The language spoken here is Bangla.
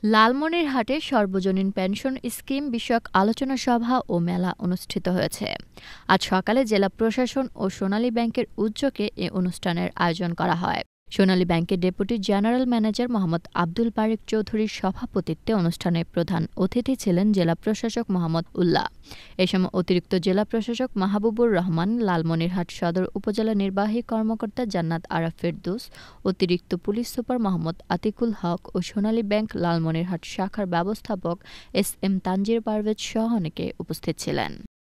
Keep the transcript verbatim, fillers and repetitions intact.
লালমনিরহাটে সর্বজনীন পেনশন স্কিম বিষয়ক আলোচনা সভা ও মেলা অনুষ্ঠিত হয়েছে। আজ সকালে জেলা প্রশাসন ও সোনালী ব্যাংকের উদ্যোগে এ অনুষ্ঠানের আয়োজন করা হয়। সোনালী ব্যাংকের deputy general manager Mohammad Abdul Parek চৌধুরীর সভাপতিত্বে অনুষ্ঠানে প্রধান অতিথি ছিলেন জেলা প্রশাসক মোহাম্মদ উল্লাহ। এ সময় অতিরিক্ত জেলা প্রশাসক মাহবুবুর রহমান, লালমনিরহাট সদর উপজেলা নির্বাহী কর্মকর্তা জান্নাত আরা ফেরদৌস, অতিরিক্ত পুলিশ সুপার মোহাম্মদ আতিকুল হক ও সোনালী ব্যাংক লালমনিরহাট শাখার ব্যবস্থাপক এস এম তানজির পারভেজ সহ অনেকে উপস্থিত ছিলেন।